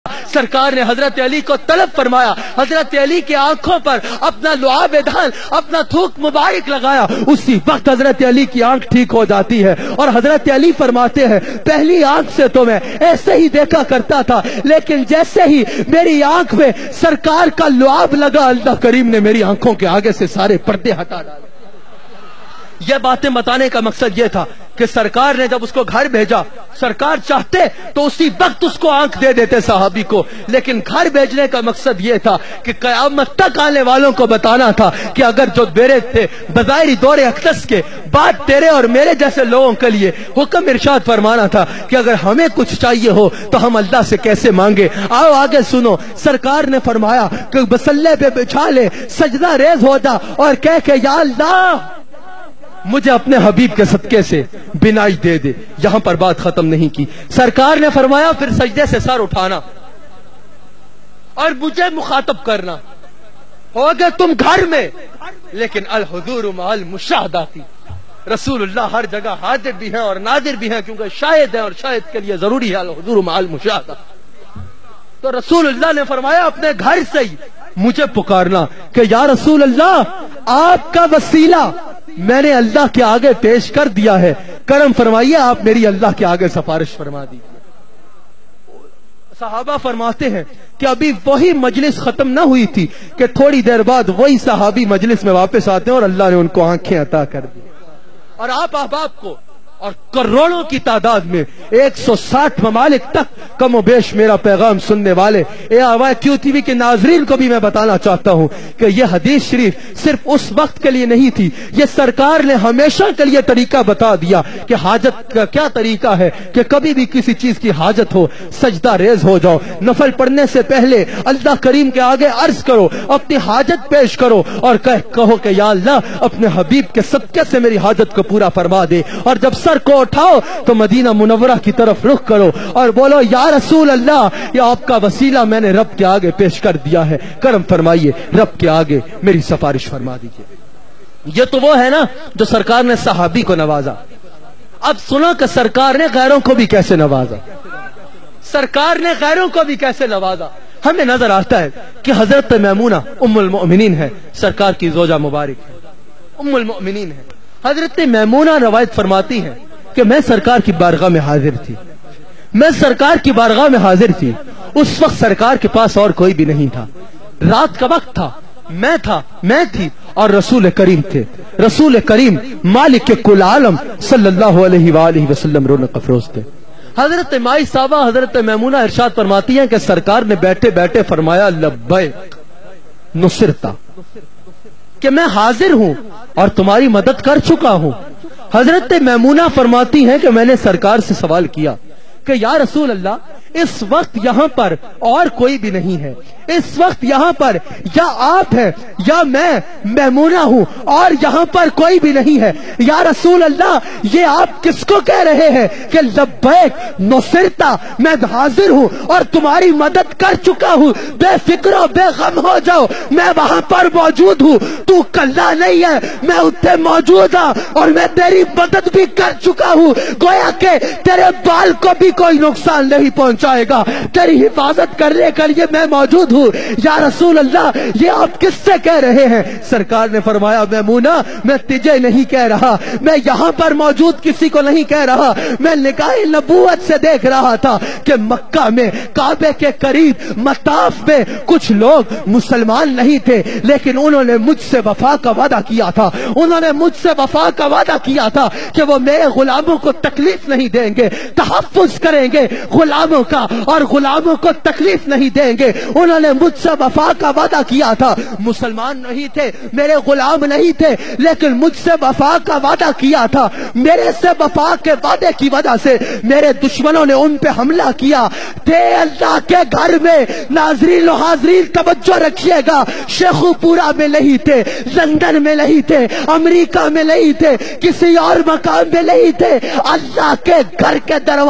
سرکار نے حضرت علی کو طلب فرمایا، حضرت علی کے آنکھوں پر اپنا لعاب دہن، اپنا تھوک مبارک لگایا، اسی وقت حضرت علی کی آنکھ ٹھیک ہو جاتی ہے۔ اور حضرت علی فرماتے ہیں پہلی آنکھ سے تو میں ایسے ہی دیکھا کرتا تھا، لیکن جیسے ہی میری آنکھ میں سرکار کا لعاب لگا، اللہ کریم نے میری آنکھوں کے آگے سے سارے پردے ہٹا ڈالے۔ یہ باتیں بتانے کا مقصد یہ تھا کہ سرکار نے جب اس کو گھر بھیجا، سرکار چاہتے تو اسی وقت اس کو آنکھ دے دیتے صحابی کو، لیکن گھر بھیجنے کا مقصد یہ تھا کہ قیامت تک آنے والوں کو بتانا تھا کہ اگر جو میرے تھے بظاہر دور اقدس کے بعد تیرے اور میرے جیسے لوگوں کے لیے حکم ارشاد فرمانا تھا کہ اگر ہمیں کچھ چاہیے ہو تو ہم اللہ سے کیسے مانگے۔ آؤ آگے سنو، سرکار نے فرمایا کہ بسلے پہ بچھا لے، سجدہ ریز ہو جا اور کہہ کہ یا اللہ مجھے اپنے حبیب کے صدقے سے بینائی دے دے۔ یہاں پر بات ختم نہیں کی، سرکار نے فرمایا پھر سجدے سے سر اٹھانا اور مجھے مخاطب کرنا، ہوگے تم گھر میں لیکن الحضور مع المشاہداتی، رسول اللہ ہر جگہ حاضر بھی ہیں اور ناظر بھی ہیں، کیونکہ شاہد ہیں اور شاہد کے لیے ضروری ہے الحضور مع المشاہدہ۔ تو رسول اللہ نے فرمایا اپنے گھر سے ہی مجھے پکارنا کہ یا رسول اللہ آپ کا وسیلہ میں نے اللہ کے آگے پیش کر دیا ہے، کرم فرمائیے آپ میری اللہ کے آگے سفارش فرما دیجیے۔ صحابہ فرماتے ہیں کہ ابھی وہی مجلس ختم نہ ہوئی تھی کہ تھوڑی دیر بعد وہی صحابی مجلس میں واپس آتے ہیں اور اللہ نے ان کو آنکھیں عطا کر دی، اور آپ احباب کو اور کروڑوں کی تعداد میں 160 ممالک تک کم و بیش میرا پیغام سننے والے آواز کیو ٹی وی کے ناظرین کو بھی میں بتانا چاہتا ہوں کہ یہ حدیث شریف صرف اس وقت کے لیے نہیں تھی، یہ سرکار نے ہمیشہ کے لیے طریقہ بتا دیا کہ حاجت کا کیا طریقہ ہے کہ کبھی بھی کسی چیز کی حاجت ہو سجدہ ریز ہو جاؤ، نفل پڑھنے سے پہلے اللہ کریم کے آگے عرض کرو، اپنی حاجت پیش کرو اور کہو کہ یا اللہ اپنے حبیب کے صدقے سے میری حاجت کو پورا فرما دے، اور جب سر کو اٹھاؤ تو مدینہ منورہ کی طرف رخ کرو اور بولو یا رسول اللہ یہ آپ کا وسیلہ میں نے رب کے آگے پیش کر دیا ہے، کرم فرمائیے رب کے آگے میری سفارش فرما دیجیے۔ یہ تو وہ ہے نا جو سرکار نے صحابی کو نوازا، اب سنو کہ سرکار نے غیروں کو بھی کیسے نوازا، سرکار نے غیروں کو بھی کیسے نوازا۔ ہمیں نظر آتا ہے کہ حضرت میمونہ ام المؤمنین ہے، سرکار کی زوجہ مبارک ہے، ام المؤمنین ہے۔ حضرت میمونہ روایت فرماتی ہیں کہ میں سرکار کی بارگاہ میں حاضر تھی، میں سرکار کی بارگاہ میں حاضر تھی، اس وقت سرکار کے پاس اور کوئی بھی نہیں تھا، رات کا وقت تھا، میں تھی اور رسول کریم تھے، رسول کریم مالک کل عالم صلی اللہ علیہ وآلہ وسلم رونق افروز تھے۔ حضرت مائی صاحبہ حضرت میمونہ ارشاد فرماتی ہیں کہ سرکار نے بیٹھے بیٹھے فرمایا لبیک نصرتا، کہ میں حاضر ہوں اور تمہاری مدد کر چکا ہوں۔ حضرت میمونہ فرماتی ہیں کہ میں نے سرکار سے سوال کیا کہ یا رسول اللہ اس وقت یہاں پر اور کوئی بھی نہیں ہے، اس وقت یہاں پر یا آپ ہیں یا میں میمونہ ہوں اور یہاں پر کوئی بھی نہیں ہے، یا رسول اللہ یہ آپ کس کو کہہ رہے ہیں کہ لبیک نصرتا، میں حاضر ہوں اور تمہاری مدد کر چکا ہوں، بے فکر و بے غم ہو جاؤ، میں وہاں پر موجود ہوں، تو کلا نہیں ہے، میں اتنے موجود ہوں اور میں تیری مدد بھی کر چکا ہوں، گویا کہ تیرے بال کو بھی کوئی نقصان نہیں پہنچائے گا، تیری حفاظت کرنے کے لیے میں موجود ہوں، یا رسول اللہ یہ آپ کس سے کہہ رہے ہیں؟ سرکار نے فرمایا میمونہ میں تجھے نہیں کہہ رہا، میں یہاں پر موجود کسی کو نہیں کہہ رہا، میں نگاہ نبوت سے دیکھ رہا تھا کہ مکہ میں کعبے کے قریب مطاف میں کچھ لوگ مسلمان نہیں تھے، لیکن انہوں نے مجھ سے وفا کا وعدہ کیا تھا، انہوں نے مجھ سے وفا کا وعدہ کیا تھا کہ وہ میرے غلاموں کو تکلیف نہیں دیں گے، تحفظ کریں گے غلاموں کا اور غلاموں کو تکلیف نہیں دیں گے، انہوں نے مجھ سے وفا کا وعدہ کیا تھا، مسلمان نہیں تھے، میرے غلام نہیں تھے، لیکن مجھ سے وفا کا وعدہ کیا تھا، میرے سے وفا کے وعدے کی وجہ سے میرے دشمنوں نے ان پہ حملہ کیا تھے اللہ کے گھر میں۔ ناظرین و حاضرین توجہ رکھیے گا، شیخو پورا میں نہیں تھے، لندن میں نہیں تھے، امریکہ میں نہیں تھے، کسی اور مقام میں نہیں تھے، اللہ کے گھر کے دروازے پہ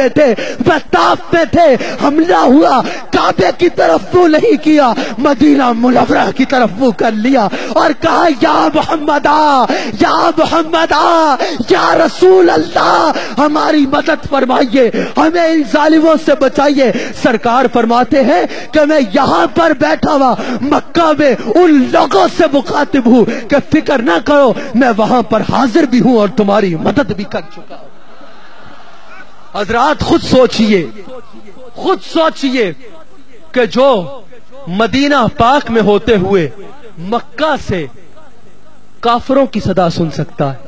میں تھے، وہ طاف میں تھے، حملہ ہوا، کعبے کی طرف منہ نہیں کیا، مدینہ منورہ کی طرف منہ کر لیا اور کہا یا محمد یا محمد یا رسول اللہ ہماری مدد فرمائیے، ہمیں ان ظالموں سے بچائیے۔ سرکار فرماتے ہیں کہ میں یہاں پر بیٹھا ہوا مکہ میں ان لوگوں سے مخاطب ہوں کہ فکر نہ کرو، میں وہاں پر حاضر بھی ہوں اور تمہاری مدد بھی کر چکا ہوں۔ حضرات خود سوچئے کہ جو مدینہ پاک میں ہوتے ہوئے مکہ سے کافروں کی صدا سن سکتا ہے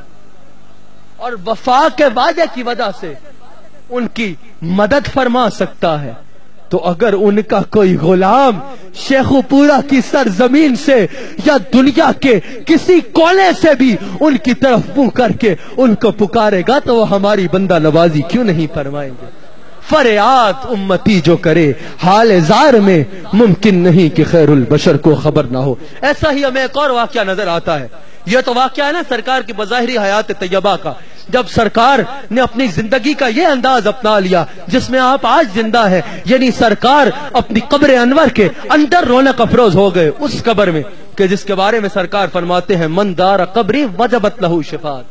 اور وفا کے وعدے کی وجہ سے ان کی مدد فرما سکتا ہے، تو اگر ان کا کوئی غلام شیخو پورا کی سرزمین سے یا دنیا کے کسی کونے سے بھی ان کی طرف منہ کر کے ان کو پکارے گا تو وہ ہماری بندہ نوازی کیوں نہیں فرمائیں گے؟ فریاد امتی جو کرے حال زار میں، ممکن نہیں کہ خیر البشر کو خبر نہ ہو۔ ایسا ہی ہمیں ایک اور واقعہ نظر آتا ہے، یہ تو واقعہ ہے نا سرکار کی بظاہری حیات طیبہ کا، جب سرکار نے اپنی زندگی کا یہ انداز اپنا لیا جس میں آپ آج زندہ ہیں، یعنی سرکار اپنی قبر انور کے اندر رونق افروز ہو گئے اس قبر میں کہ جس کے بارے میں سرکار فرماتے ہیں من دار قبری وجبت لہو شفاعت،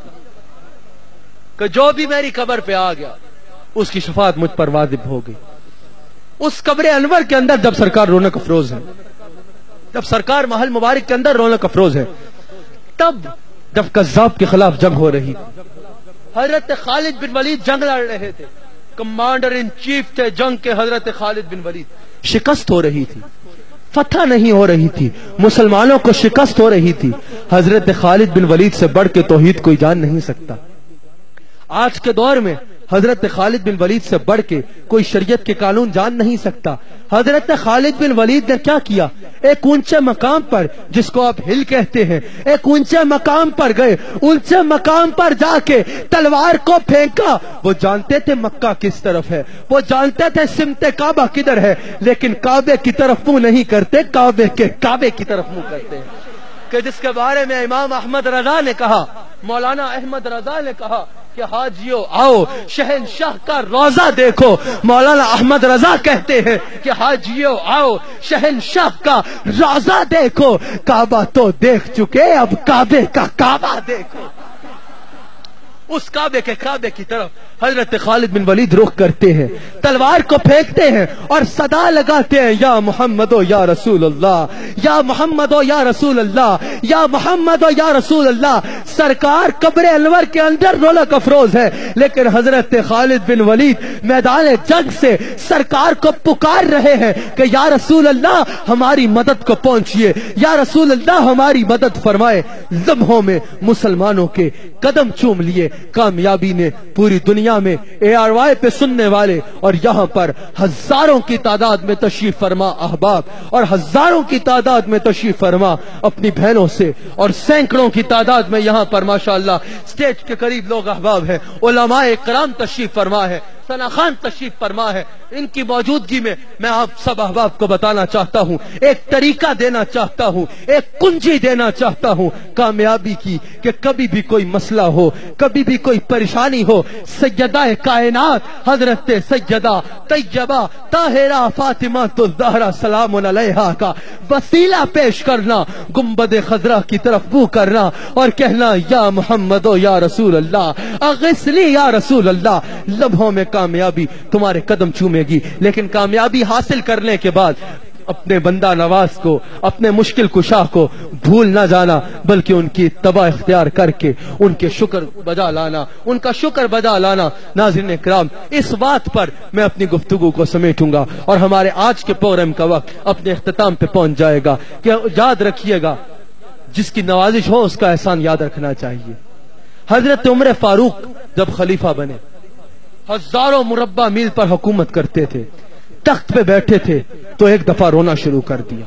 کہ جو بھی میری قبر پہ آ گیا اس کی شفاعت مجھ پر واجب ہو گئی۔ اس قبر انور کے اندر جب سرکار رونق افروز ہے، جب سرکار محل مبارک کے اندر رونق افروز ہے، تب جب کذاب کے خلاف جنگ ہو رہی تھی، حضرت خالد بن ولید جنگ لڑ رہے تھے، کمانڈر ان چیف تھے جنگ کے حضرت خالد بن ولید، شکست ہو رہی تھی، فتح نہیں ہو رہی تھی، مسلمانوں کو شکست ہو رہی تھی۔ حضرت خالد بن ولید سے بڑھ کے توحید کوئی جان نہیں سکتا۔ آج کے دور میں حضرت خالد بن ولید سے بڑھ کے کوئی شریعت کے قانون جان نہیں سکتا۔ حضرت خالد بن ولید نے کیا کیا؟ ایک اونچے مقام پر، جس کو آپ ہل کہتے ہیں، ایک اونچے مقام پر گئے، اونچے مقام پر جا کے تلوار کو پھینکا۔ وہ جانتے تھے مکہ کس طرف ہے، وہ جانتے تھے سمت کعبہ کدھر ہے، لیکن کعبے کی طرف منہ نہیں کرتے، کعبے کی طرف منہ کرتے ہیں، کہ جس کے بارے میں امام احمد رضا نے کہا، مولانا احمد رضا نے کہا کہ حاجیو آؤ شہنشاہ کا روزہ دیکھو۔ مولانا احمد رضا کہتے ہیں کہ حاجیو آؤ شہنشاہ کا روزہ دیکھو، کعبہ تو دیکھ چکے اب کعبے کا کعبہ دیکھو۔ اس کعبے کی طرف حضرت خالد بن ولید رخ کرتے ہیں، تلوار کو پھینکتے ہیں اور صدا لگاتے ہیں یا محمد یا رسول اللہ، یا محمد یا رسول اللہ، یا محمد یا رسول اللہ۔ سرکار قبر انور کے اندر رونق افروز ہے، لیکن حضرت خالد بن ولید میدان جنگ سے سرکار کو پکار رہے ہیں کہ یا رسول اللہ ہماری مدد کو پہنچیے، یا رسول اللہ ہماری مدد فرمائے۔ لمحوں میں مسلمانوں کے قدم چوم لیے، کامیابی نے پوری دنیا میں ARY پہ سننے والے اور یہاں پر ہزاروں کی تعداد میں تشریف فرما احباب اور ہزاروں کی تعداد میں تشریف فرما اپنی بہنوں سے اور سینکڑوں کی تعداد میں یہاں پر ماشاءاللہ سٹیج کے قریب لوگ احباب ہیں، علماء کرام تشریف فرما ہے، ثنا خان تشریف فرما ہے۔ ان کی موجودگی میں میں آپ سب احباب کو بتانا چاہتا ہوں، ایک طریقہ دینا چاہتا ہوں، ایک کنجی دینا چاہتا ہوں کامیابی کی، کہ کبھی بھی کوئی مسئلہ ہو، کبھی بھی کوئی پریشانی ہو، سیدہ کائنات حضرت سیدہ طیبہ طاہرہ فاطمہ الزہرا سلام علیہا کا وسیلہ پیش کرنا، گنبد خضرا کی طرف منہ کرنا اور کہنا یا محمد یا رسول اللہ اغثنی یا رسول اللہ۔ لمحوں میں کامیابی تمہارے قدم چومے گی، لیکن کامیابی حاصل کرنے کے بعد اپنے بندہ نواز کو، اپنے مشکل کشا کو بھول نہ جانا، بلکہ ان کی اتباع اختیار کر کے ان کے شکر بجا لانا، ان کا شکر بجا لانا۔ ناظرین اکرام، اس بات پر میں اپنی گفتگو کو سمیٹوں گا اور ہمارے آج کے پروگرام کا وقت اپنے اختتام پہ پہنچ جائے گا کہ یاد رکھیے گا جس کی نوازش ہو اس کا احسان یاد رکھنا چاہیے۔ حضرت عمر فاروق جب خلیفہ بنے، ہزاروں مربع میل پر حکومت کرتے تھے، تخت پہ بیٹھے تھے تو ایک دفعہ رونا شروع کر دیا،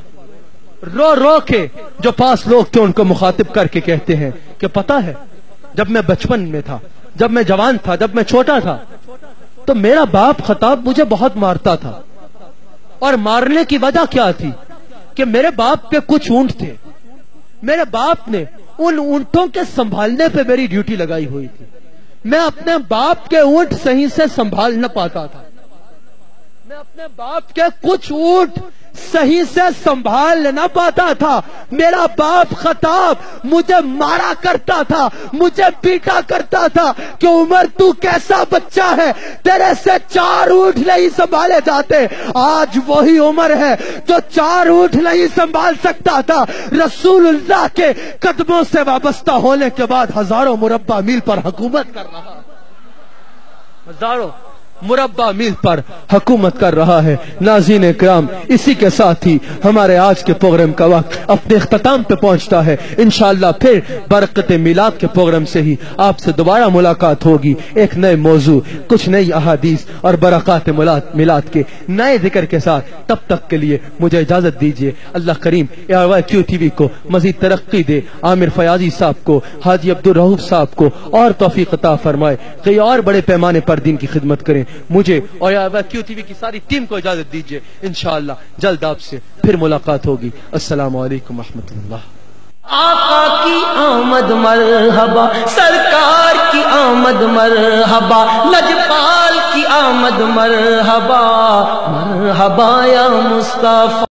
رو رو کے جو پاس لوگ تھے ان کو مخاطب کر کے کہتے ہیں کہ پتہ ہے جب میں بچپن میں تھا، جب میں جوان تھا، جب میں چھوٹا تھا تو میرا باپ خطاب مجھے بہت مارتا تھا، اور مارنے کی وجہ کیا تھی کہ میرے باپ پہ کچھ اونٹ تھے، میرے باپ نے ان اونٹوں کے سنبھالنے پہ میری ڈیوٹی لگائی ہوئی تھی، میں اپنے باپ کے اونٹ صحیح سے سنبھال نہ پاتا تھا، میں اپنے باپ کے کچھ اونٹ صحیح سے سنبھال نہ پاتا تھا۔ میرا باپ خطاب مجھے مارا کرتا تھا، مجھے پیٹا کرتا تھا کہ عمر تو کیسا بچہ ہے، تیرے سے 4 اونٹ نہیں سنبھالے جاتے۔ آج وہی عمر ہے جو 4 اونٹ نہیں سنبھال سکتا تھا، رسول اللہ کے قدموں سے وابستہ ہونے کے بعد ہزاروں مربع میل پر حکومت کر رہا ہے، ہزاروں مربع میل پر حکومت کر رہا ہے۔ ناظرین اکرام، اسی کے ساتھ ہی ہمارے آج کے پروگرام کا وقت اپنے اختتام پہ پہنچتا ہے۔ انشاءاللہ پھر برکت میلاد کے پروگرام سے ہی آپ سے دوبارہ ملاقات ہوگی، ایک نئے موضوع، کچھ نئی احادیث اور برکات میلاد کے نئے ذکر کے ساتھ۔ تب تک کے لیے مجھے اجازت دیجیے۔ اللہ کریم ARYQ TV کو مزید ترقی دے، عامر فیاضی صاحب کو، حاجی عبدالرؤوف صاحب کو اور توفیق عطا فرمائے، کئی اور بڑے پیمانے پر دین کی خدمت کریں۔ مجھے اور ARYQ TV کی ساری ٹیم کو اجازت دیجیے، انشاءاللہ جلد آپ سے پھر ملاقات ہوگی۔ السلام علیکم ورحمۃ اللہ۔ آقا کی آمد مرحبا، سرکار کی آمد مرحبا، لجپال کی آمد مرحبا، مرحبا یا مصطفیٰ۔